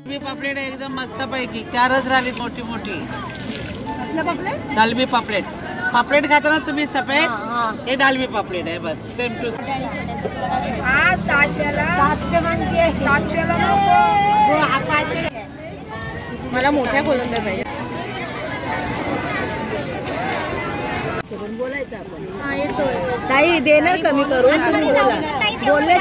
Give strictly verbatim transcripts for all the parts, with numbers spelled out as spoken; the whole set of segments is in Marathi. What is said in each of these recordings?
डालबी पापलेट एकदम मस्त पैकी चारच राहिली मोठी मोठी डालबी पापलेट पापलेट खाताना तुम्ही सफेद हे डालबी पापलेट आहे बस सेम टू हा सहाशेला सातशेला मला मोठ्या कोलंब्या पाहिजे बोलायचं आपण ताई देणार कमी करून तुम्ही बोला बोलले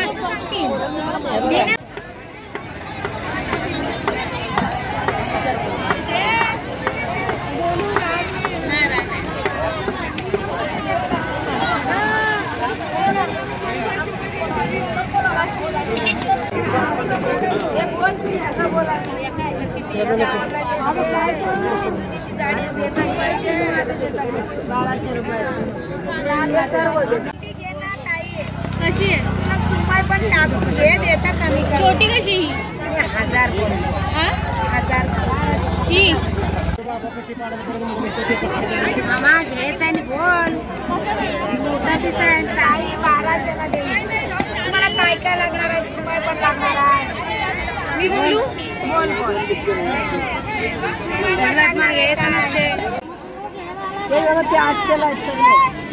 बाराशे रुपये कशी आहे सुमाय पण देता कमी छोटी कशी ही हजार हजार ही मामा घेत आणि बोल मोठा पिसा ताई बाराशेला दे तुम्हाला काय काय लागणार आहे सुमाय पण लागणार आहे मी बोलू बोल बोल घेत नसते ते बघा ते आठशेला आहेत सगळे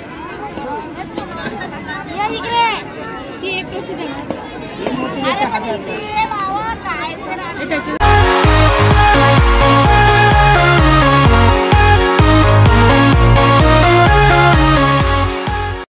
या इकडे ही एक कशी देणार ही मोठी हजार